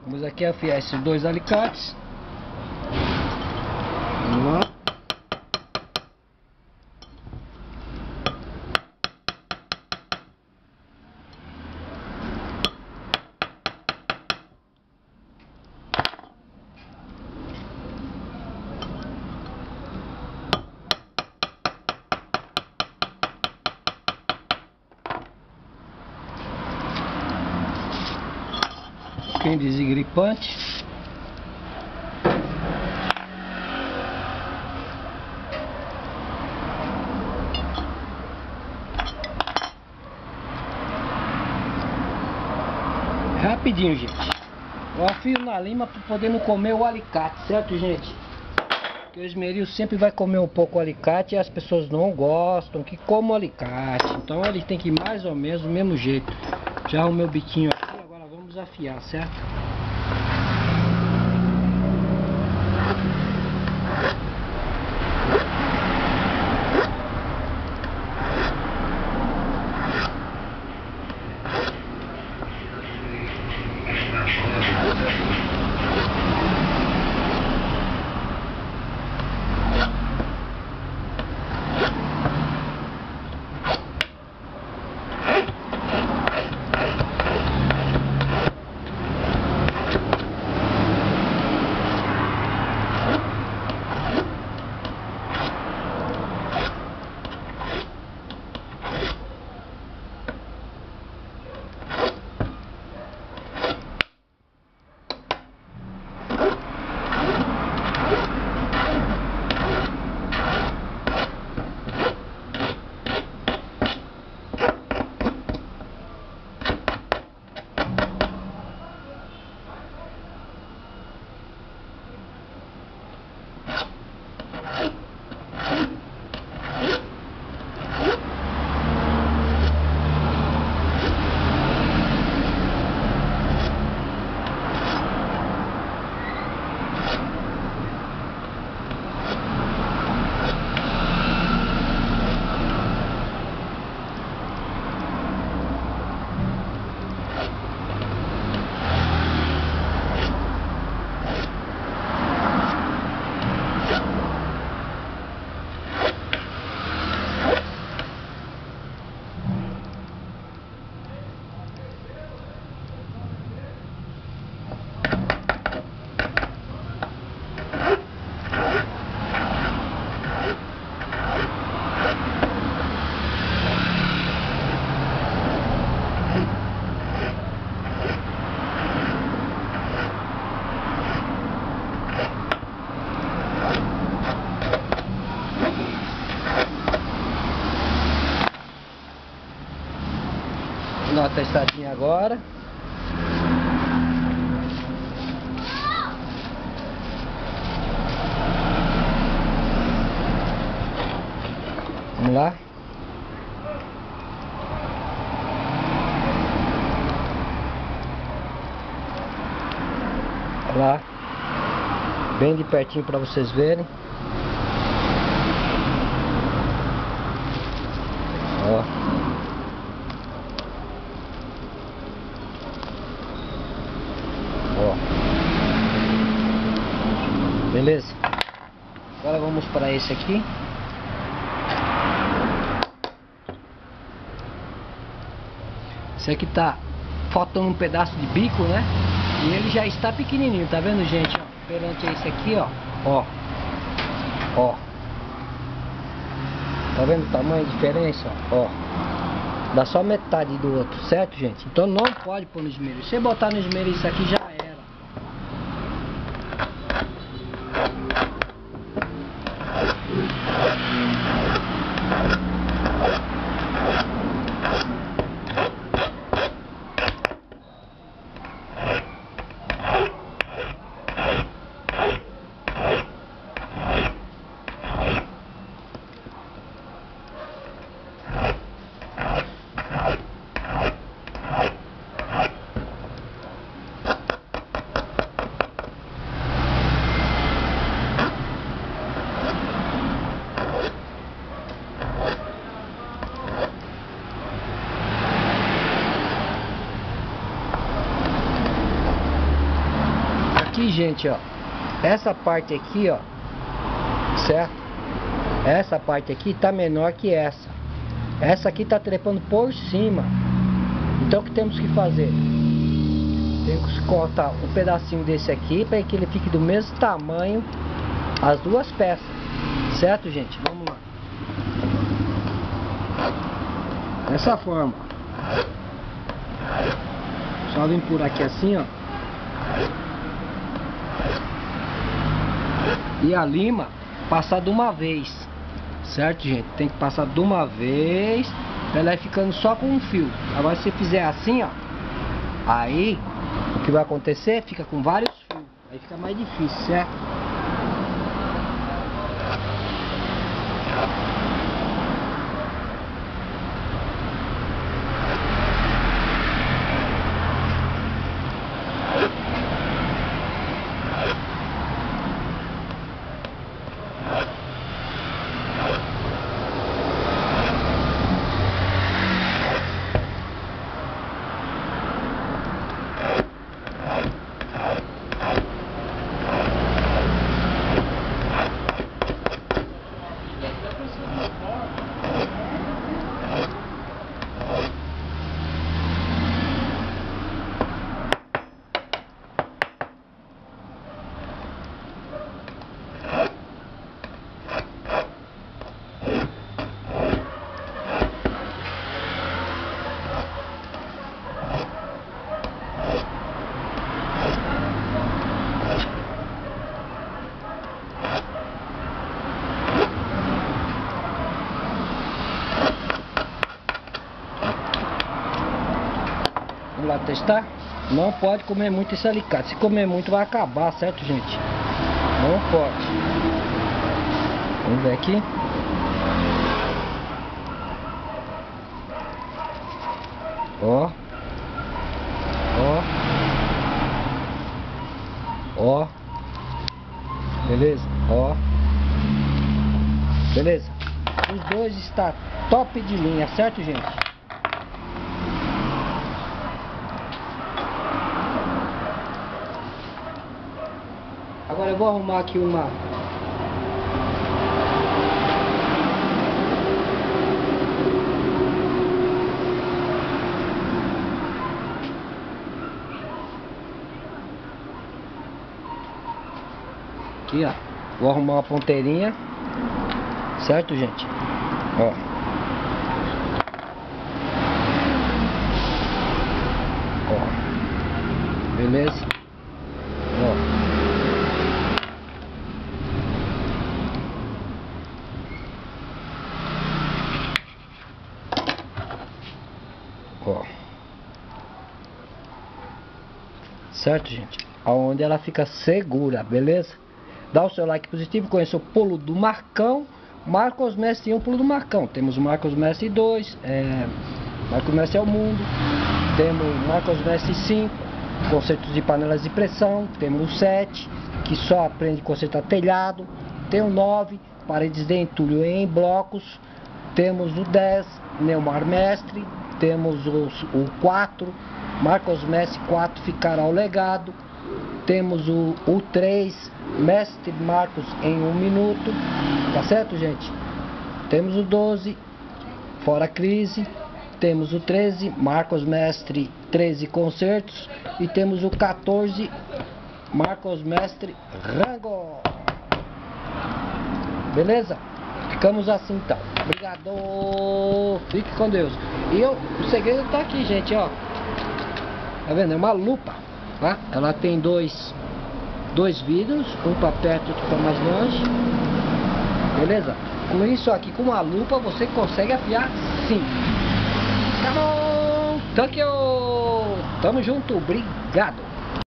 Vamos aqui afiar esses dois alicates. Vamos lá. Tem desengripante. Rapidinho, gente. Eu afio na lima para poder não comer o alicate, certo, gente? Porque o esmeril sempre vai comer um pouco o alicate e as pessoas não gostam que coma o alicate. Então ele tem que ir mais ou menos do mesmo jeito. Já o meu biquinho aqui. Vamos afiar, certo? Vou dar uma testadinha agora. Vamos lá. Olha lá. Bem de pertinho para vocês verem. Ó. Ó. Beleza? Agora vamos para esse aqui. Esse aqui tá faltando um pedaço de bico, né? E ele já está pequenininho, tá vendo, gente? Ó, perante esse aqui, ó. Ó. Ó. Tá vendo o tamanho de diferença? Ó. Dá só metade do outro, certo, gente? Então não pode pôr no esmeril. Se você botar no esmeril isso aqui já era. aqui, gente, ó, essa parte aqui, ó, certo? Essa parte aqui tá menor que essa. Essa aqui tá trepando por cima. Então o que temos que fazer? Temos que cortar um pedacinho desse aqui para que ele fique do mesmo tamanho as duas peças. Certo, gente? Vamos lá. Dessa forma. Só vim por aqui assim, ó. E a lima passar de uma vez. Certo, gente? Tem que passar de uma vez. Ela vai ficando só com um fio. Agora se você fizer assim, ó, aí o que vai acontecer? Fica com vários fios. Aí fica mais difícil, certo? Vamos lá testar? Não pode comer muito esse alicate. Se comer muito vai acabar, certo, gente? Não pode. Vamos ver aqui. Ó. Ó. Ó. Beleza? Ó. Beleza? Os dois está top de linha, certo, gente? Agora eu vou arrumar aqui uma... Aqui, ó. Vou arrumar uma ponteirinha. Certo, gente? Ó. Ó. Beleza? Ó. Ó. Certo, gente? Aonde ela fica segura, beleza? Dá o seu like positivo, conheça o pulo do Marcão. Marcos Mestre 1, pulo do Marcão. Temos o Marcos Mestre 2, Marcos Mestre é o mundo. Temos Marcos Mestre 5, concertos de panelas de pressão. Temos o 7, que só aprende a consertar telhado. Tem o 9, paredes de entulho em blocos. Temos o 10, Neumar Mestre. Temos o 4, Marcos Mestre 4, ficará o legado. Temos o 3, Mestre Marcos em 1 minuto. Tá certo, gente? Temos o 12, Fora Crise. Temos o 13, Marcos Mestre 13 concertos. E temos o 14, Marcos Mestre Rango. Beleza? Ficamos assim então. Obrigado. Fique com Deus. E o segredo tá aqui, gente, ó. Tá vendo? É uma lupa, tá? Ela tem dois vidros, um para perto e outro para mais longe. Beleza? Com isso aqui, com uma lupa, você consegue afiar sim. Tá bom? Thank you. Tamo junto. Obrigado.